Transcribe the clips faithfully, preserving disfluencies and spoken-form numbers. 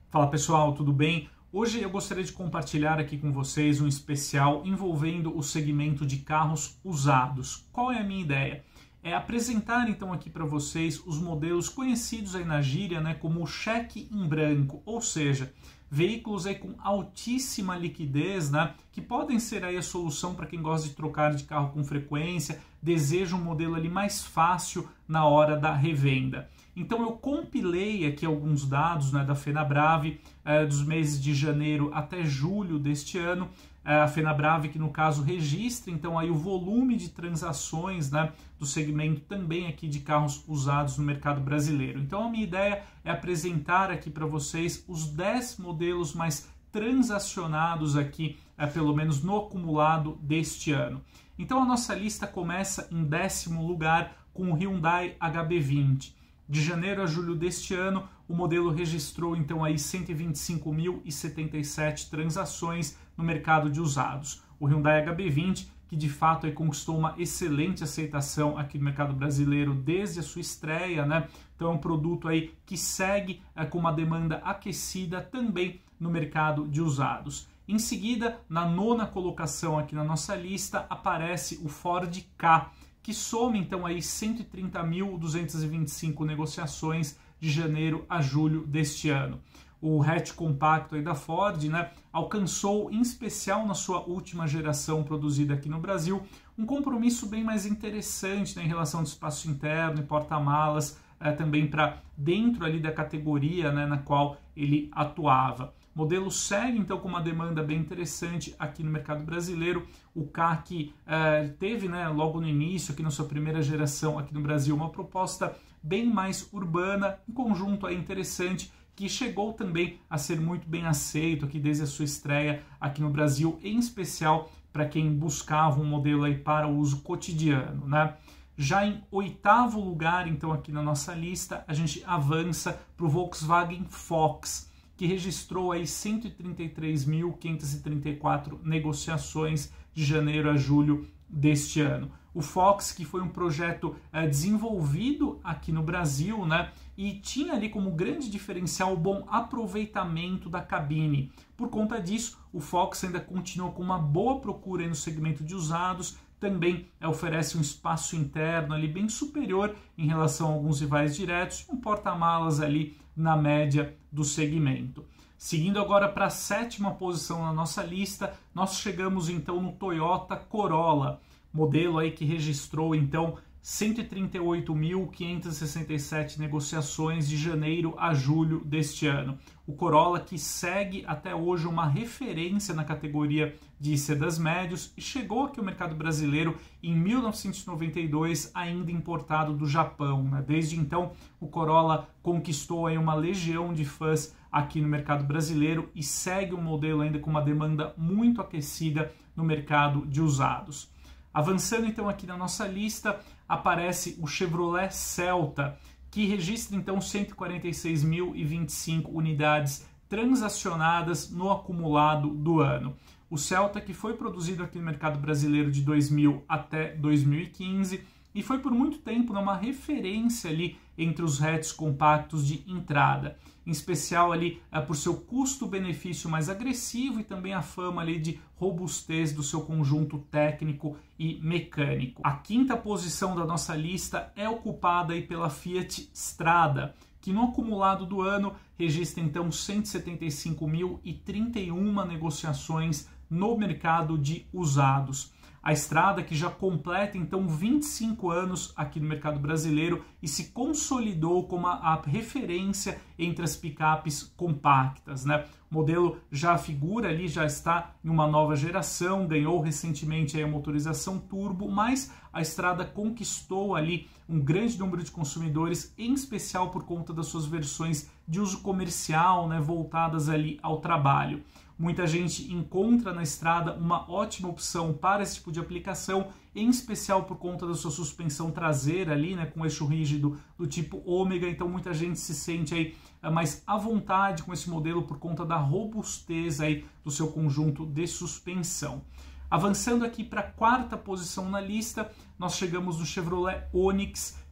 Fala pessoal, tudo bem? Hoje eu gostaria de compartilhar aqui com vocês um especial envolvendo o segmento de carros usados. Qual é a minha ideia? É apresentar então aqui para vocês os modelos conhecidos aí na gíria, né, como o cheque em branco, ou seja, veículos aí com altíssima liquidez, né, que podem ser aí a solução para quem gosta de trocar de carro com frequência, deseja um modelo ali mais fácil na hora da revenda. Então eu compilei aqui alguns dados, né, da Fenabrave eh, dos meses de janeiro até julho deste ano. Eh, a Fenabrave que no caso registra então aí o volume de transações, né, do segmento também aqui de carros usados no mercado brasileiro. Então a minha ideia é apresentar aqui para vocês os dez modelos mais transacionados aqui, eh, pelo menos no acumulado deste ano. Então a nossa lista começa em décimo lugar com o Hyundai H B vinte. De janeiro a julho deste ano, o modelo registrou então aí cento e vinte e cinco mil e setenta e sete transações no mercado de usados. O Hyundai H B vinte, que de fato aí conquistou uma excelente aceitação aqui no mercado brasileiro desde a sua estreia, né? Então é um produto aí que segue é, com uma demanda aquecida também no mercado de usados. Em seguida, na nona colocação aqui na nossa lista, aparece o Ford Ka, que soma então aí cento e trinta mil duzentas e vinte e cinco negociações de janeiro a julho deste ano. O hatch compacto aí da Ford, né, alcançou, em especial na sua última geração produzida aqui no Brasil, um compromisso bem mais interessante, né, em relação ao espaço interno e porta-malas, é, também para dentro ali da categoria, né, na qual ele atuava. O modelo segue então com uma demanda bem interessante aqui no mercado brasileiro. O Ka que eh, teve, né, logo no início, aqui na sua primeira geração aqui no Brasil, uma proposta bem mais urbana, um conjunto aí interessante que chegou também a ser muito bem aceito aqui desde a sua estreia aqui no Brasil, em especial para quem buscava um modelo aí para o uso cotidiano, né? Já em oitavo lugar, então aqui na nossa lista, a gente avança para o Volkswagen Fox, que registrou aí cento e trinta e três mil quinhentas e trinta e quatro negociações de janeiro a julho deste ano. O Fox, que foi um projeto é, desenvolvido aqui no Brasil, né, e tinha ali como grande diferencial o bom aproveitamento da cabine. Por conta disso, o Fox ainda continua com uma boa procura aí no segmento de usados, também é, oferece um espaço interno ali bem superior em relação a alguns rivais diretos, um porta-malas ali na média do segmento. Seguindo agora para a sétima posição na nossa lista, nós chegamos então no Toyota Corolla, modelo aí que registrou então cento e trinta e oito mil quinhentas e sessenta e sete negociações de janeiro a julho deste ano. O Corolla que segue até hoje uma referência na categoria de sedãs médios e chegou aqui ao mercado brasileiro em mil novecentos e noventa e dois, ainda importado do Japão, né? Desde então, o Corolla conquistou aí uma legião de fãs aqui no mercado brasileiro e segue um modelo ainda com uma demanda muito aquecida no mercado de usados. Avançando então aqui na nossa lista, aparece o Chevrolet Celta, que registra então cento e quarenta e seis mil e vinte e cinco unidades transacionadas no acumulado do ano. O Celta que foi produzido aqui no mercado brasileiro de dois mil até dois mil e quinze e foi por muito tempo uma referência ali entre os hatches compactos de entrada, em especial ali uh, por seu custo-benefício mais agressivo e também a fama ali de robustez do seu conjunto técnico e mecânico. A quinta posição da nossa lista é ocupada aí pela Fiat Strada, que no acumulado do ano registra então cento e setenta e cinco mil e trinta e uma negociações no mercado de usados. A Strada que já completa então vinte e cinco anos aqui no mercado brasileiro e se consolidou como a, a referência entre as picapes compactas, né? O modelo já figura ali, já está em uma nova geração, ganhou recentemente aí a motorização turbo, mas a Strada conquistou ali um grande número de consumidores, em especial por conta das suas versões de uso comercial, né, voltadas ali ao trabalho. Muita gente encontra na Strada uma ótima opção para esse tipo de aplicação, em especial por conta da sua suspensão traseira ali, né, com eixo rígido do tipo ômega. Então muita gente se sente aí mais à vontade com esse modelo por conta da robustez aí do seu conjunto de suspensão. Avançando aqui para a quarta posição na lista, nós chegamos no Chevrolet Onix,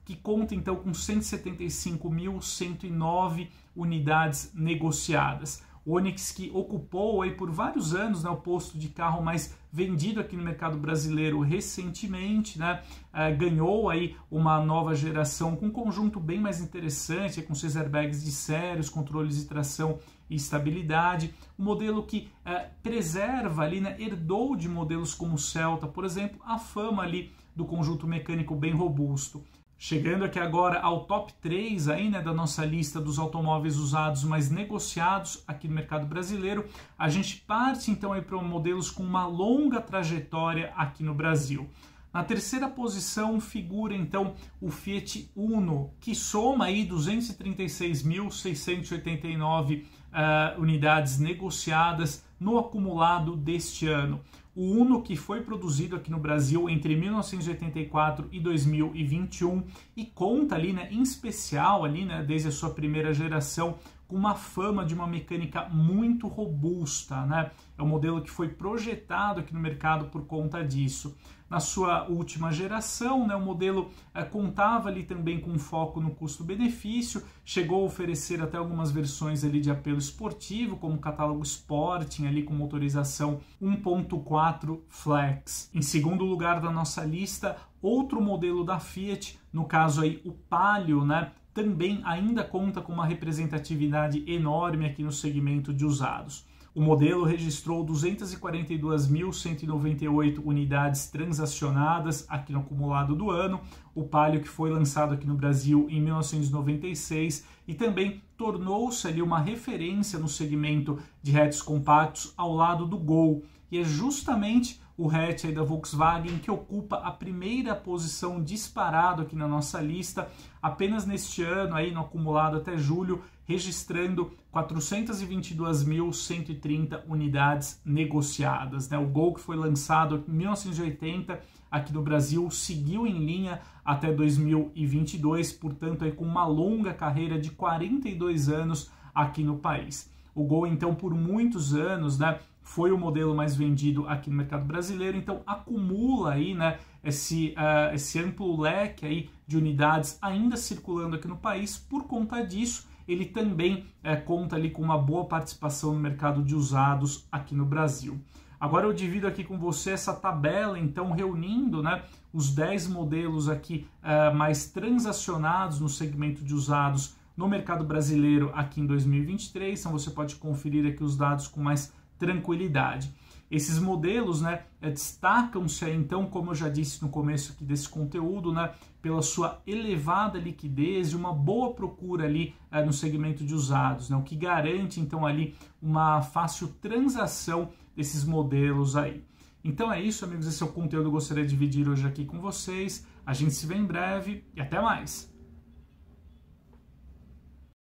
que conta então com cento e setenta e cinco mil cento e nove unidades negociadas. O Onix, que ocupou aí por vários anos, né, o posto de carro mais vendido aqui no mercado brasileiro recentemente, né, uh, ganhou aí uma nova geração com um conjunto bem mais interessante, com seus airbags de série, os controles de tração e estabilidade, um modelo que uh, preserva ali, né, herdou de modelos como o Celta, por exemplo, a fama ali do conjunto mecânico bem robusto. Chegando aqui agora ao top três aí, né, da nossa lista dos automóveis usados mais negociados aqui no mercado brasileiro, a gente parte então aí para modelos com uma longa trajetória aqui no Brasil. Na terceira posição figura então o Fiat Uno, que soma aí duzentas e trinta e seis mil seiscentas e oitenta e nove uh, unidades negociadas no acumulado deste ano. O Uno, que foi produzido aqui no Brasil entre mil novecentos e oitenta e quatro e dois mil e vinte e um e conta ali, né, em especial ali, né, desde a sua primeira geração, com uma fama de uma mecânica muito robusta, né? É um modelo que foi projetado aqui no mercado por conta disso. Na sua última geração, né, o modelo eh, contava ali também com um foco no custo-benefício, chegou a oferecer até algumas versões ali de apelo esportivo, como o catálogo Sporting, ali com motorização um ponto quatro Flex. Em segundo lugar da nossa lista, outro modelo da Fiat, no caso aí o Palio, né, também ainda conta com uma representatividade enorme aqui no segmento de usados. O modelo registrou duzentas e quarenta e duas mil cento e noventa e oito unidades transacionadas aqui no acumulado do ano. O Palio, que foi lançado aqui no Brasil em mil novecentos e noventa e seis e também tornou-se ali uma referência no segmento de hatches compactos ao lado do Gol. E é justamente o hatch aí da Volkswagen que ocupa a primeira posição disparado aqui na nossa lista, apenas neste ano, aí no acumulado até julho, registrando quatrocentas e vinte e duas mil cento e trinta unidades negociadas, né? O Gol, que foi lançado em mil novecentos e oitenta aqui no Brasil, seguiu em linha até dois mil e vinte e dois, portanto aí com uma longa carreira de quarenta e dois anos aqui no país. O Gol, então, por muitos anos, né, foi o modelo mais vendido aqui no mercado brasileiro, então acumula aí, né, esse, uh, esse amplo leque aí de unidades ainda circulando aqui no país. Por conta disso, ele também uh, conta ali com uma boa participação no mercado de usados aqui no Brasil. Agora eu divido aqui com você essa tabela, então, reunindo, né, os dez modelos aqui uh, mais transacionados no segmento de usados no mercado brasileiro aqui em dois mil e vinte e três, então você pode conferir aqui os dados com mais tranquilidade. Esses modelos, né, destacam-se, então, como eu já disse no começo aqui desse conteúdo, né, pela sua elevada liquidez e uma boa procura ali é, no segmento de usados, né, o que garante, então, ali uma fácil transação desses modelos aí. Então é isso, amigos, esse é o conteúdo que eu gostaria de dividir hoje aqui com vocês. A gente se vê em breve e até mais!